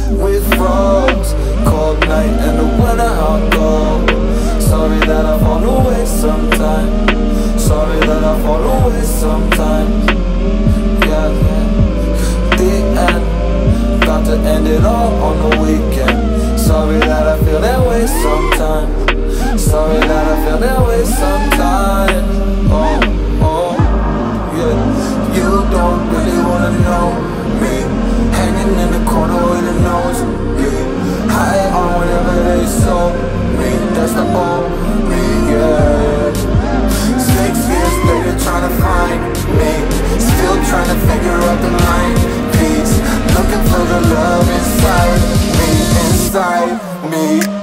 with frogs, cold night and the winter hot cold. Sorry that I fall away sometimes. Sorry that I fall away sometimes. Yeah, the end. Got to end it all on the weekend. Sorry that I feel that way sometimes. Sorry that I feel that way sometimes. Oh, yeah. You don't really wanna know me, hanging in the corner with a nose, yeah. High on whatever they sold me, that's the old me, yeah. 6 years later trying to find me, still trying to figure out the mind piece, looking for the love inside me, inside me.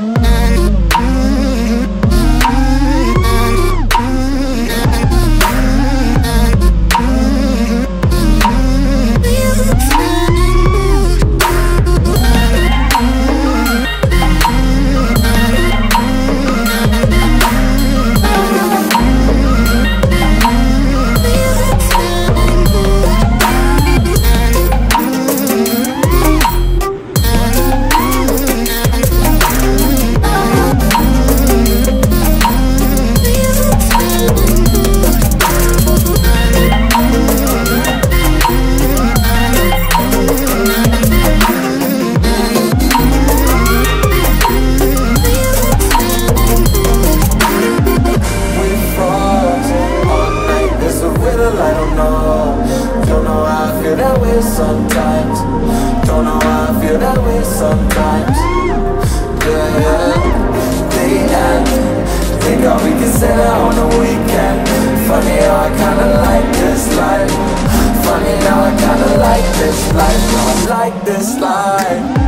Sometimes, don't know why I feel that way sometimes. Yeah, the end. Think all we can say that on the weekend. Funny how I kinda like this life. Funny how I kinda like this life. I like this life.